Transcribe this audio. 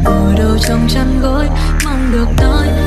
ngủ đâu trong chăn gối, mong được nói